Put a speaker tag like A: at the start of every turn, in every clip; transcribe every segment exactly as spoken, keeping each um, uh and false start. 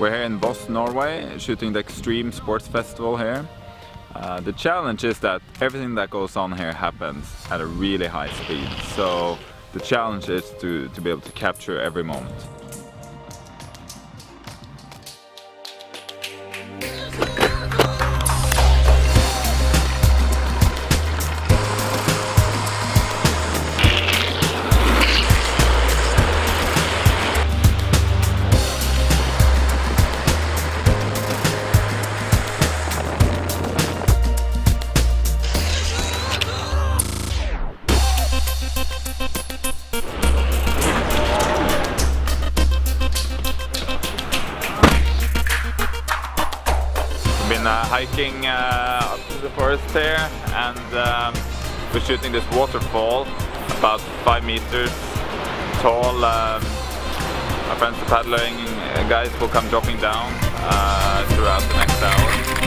A: We're here in Voss, Norway, shooting the Extreme Sports Festival here. Uh, the challenge is that everything that goes on here happens at a really high speed. So the challenge is to, to be able to capture every moment. Been uh, hiking uh, up to the forest here, and um, we're shooting this waterfall about five meters tall. Um, our friends the paddling guys will come dropping down uh, throughout the next hour.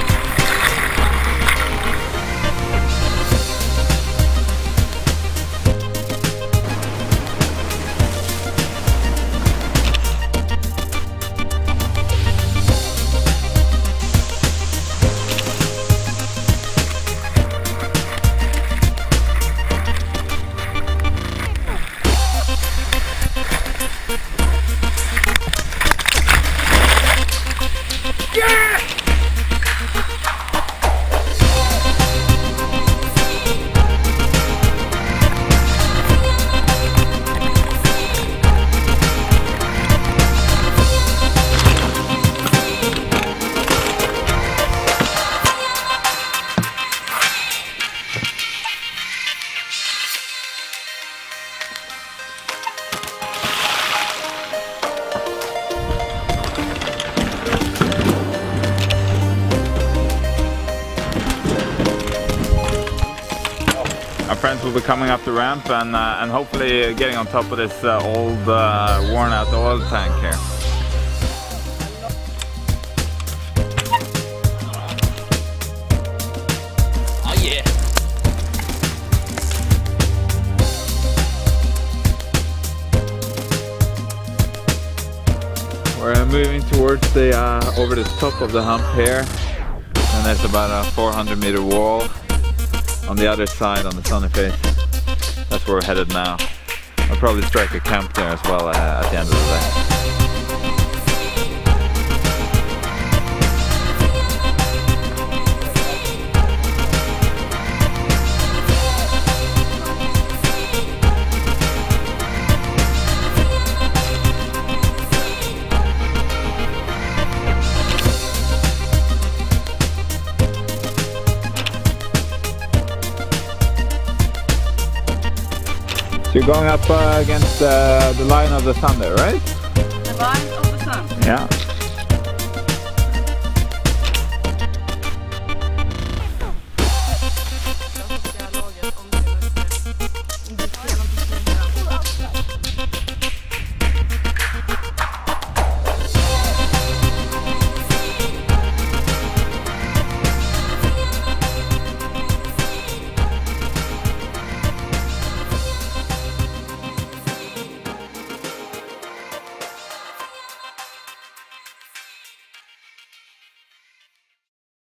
A: Our friends will be coming up the ramp and, uh, and hopefully getting on top of this uh, old uh, worn out oil tank here.
B: Oh yeah!
A: We're moving towards the uh, over the top of the hump here, and there's about a four hundred meter wall on the other side, on the sunny face. That's where we're headed now. I'll probably strike a camp there as well uh, at the end of the day. So you're going up uh, against uh, the line of the sun there, right?
C: The line of the sun?
A: Yeah.